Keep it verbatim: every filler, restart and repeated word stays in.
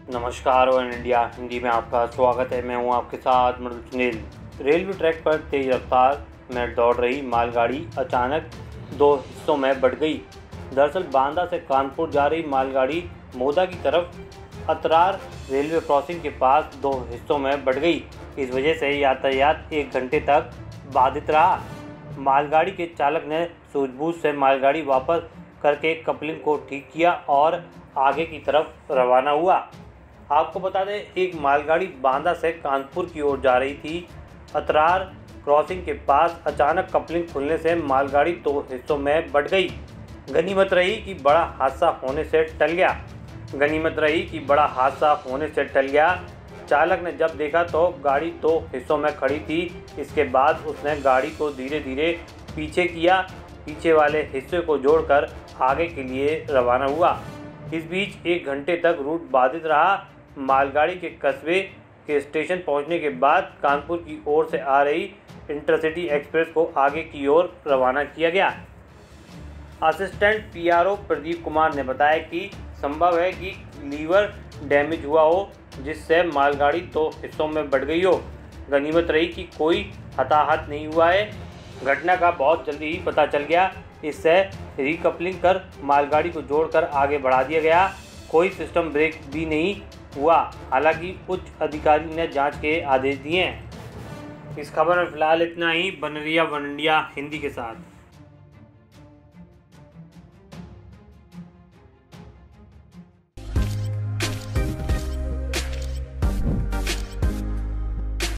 नमस्कार one India Hindi में आपका स्वागत है। मैं हूं आपके साथ मृदुल सुनील। रेलवे ट्रैक पर तेज रफ्तार में दौड़ रही मालगाड़ी अचानक दो हिस्सों में बंट गई। दरअसल बांदा से कानपुर जा रही मालगाड़ी मोदा की तरफ अतरार रेलवे क्रॉसिंग के पास दो हिस्सों में बंट गई। इस वजह से यातायात एक घंटे तक बाधित रहा। मालगाड़ी के चालक ने सूझबूझ से मालगाड़ी वापस करके कपलिंग को ठीक किया और आगे की तरफ रवाना हुआ। आपको बता दें, एक मालगाड़ी बांदा से कानपुर की ओर जा रही थी। अतरार क्रॉसिंग के पास अचानक कपलिंग खुलने से मालगाड़ी दो हिस्सों में बंट गई। गनीमत रही कि बड़ा हादसा होने से टल गया गनीमत रही कि बड़ा हादसा होने से टल गया चालक ने जब देखा तो गाड़ी दो हिस्सों में खड़ी थी। इसके बाद उसने गाड़ी को धीरे धीरे पीछे किया, पीछे वाले हिस्से को जोड़कर आगे के लिए रवाना हुआ। इस बीच एक घंटे तक रूट बाधित रहा। मालगाड़ी के कस्बे के स्टेशन पहुंचने के बाद कानपुर की ओर से आ रही इंटरसिटी एक्सप्रेस को आगे की ओर रवाना किया गया। असिस्टेंट पीआरओ प्रदीप कुमार ने बताया कि संभव है कि लीवर डैमेज हुआ हो, जिससे मालगाड़ी दो हिस्सों में बंट गई हो। गनीमत रही कि कोई हताहत नहीं हुआ है। घटना का बहुत जल्दी ही पता चल गया। इससे रिकपलिंग कर मालगाड़ी को जोड़कर आगे बढ़ा दिया गया। कोई सिस्टम ब्रेक भी नहीं हुआ। हालांकि उच्च अधिकारी ने जांच के आदेश दिए हैं। इस खबर में फिलहाल इतना ही। बन रही वन इंडिया हिंदी के साथ।